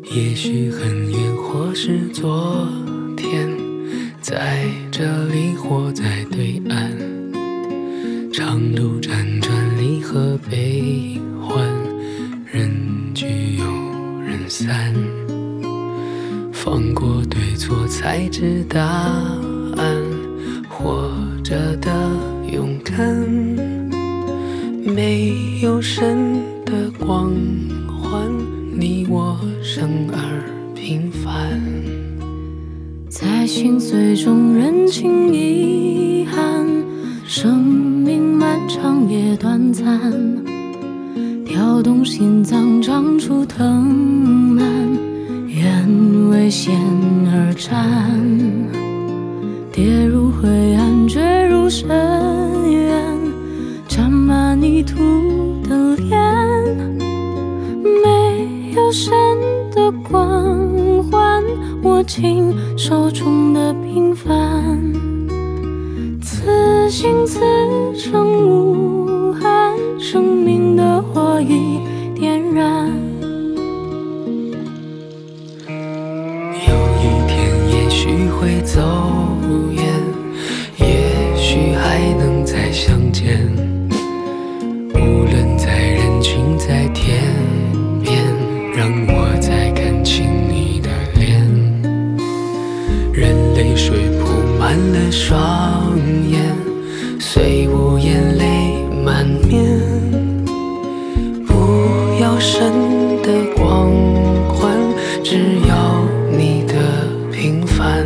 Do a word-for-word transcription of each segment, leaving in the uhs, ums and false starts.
也许很远，或是昨天，在这里或在对岸，长路辗转，离合悲欢，人聚又人散，放过对错才知答案，活着的勇敢，没有神的光环，你我生而平凡， 在心碎中认清遗憾，生命漫长也短暂，跳动心脏长出藤蔓，愿为险而战，跌入灰暗坠入深渊，沾满泥土的脸，没有神的光环，握紧手中的平凡，此心此生无憾，生命的火已点燃。 有一天也许会走远，也许还能再相见，无论在人群在天边，让我再看清你的脸，任泪水铺满了双眼，虽无言泪满面，不要神的光环，只要你的平凡。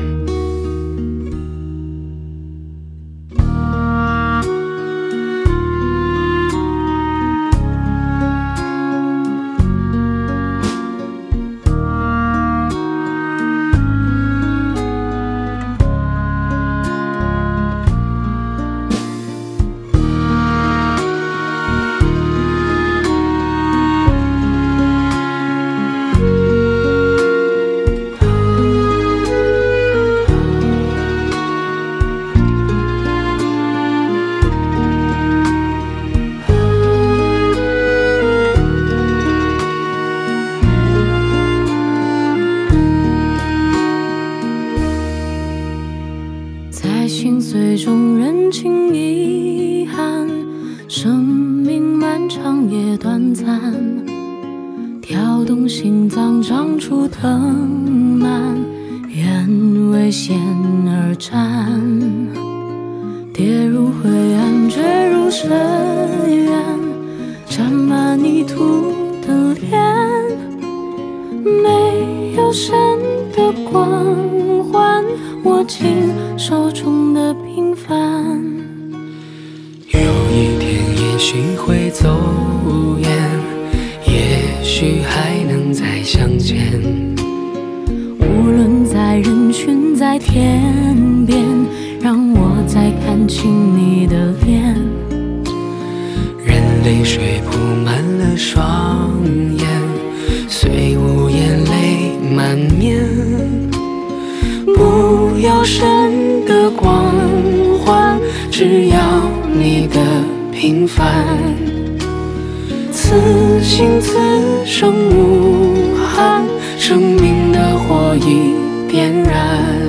在心碎中认清遗憾，生命漫长也短暂，跳动心脏长出藤蔓，愿为险而战，跌入灰暗坠入深渊，沾满泥土的脸，没有神的光环，握紧手中的平凡。 有一天也许会走远，也许还能再相见， 无论在人群在天边，让我再看清你的脸， 任泪水铺满了双眼，虽无言泪满面，不要神的光环，只要你的平凡，此心此生无憾，生命的火已点燃。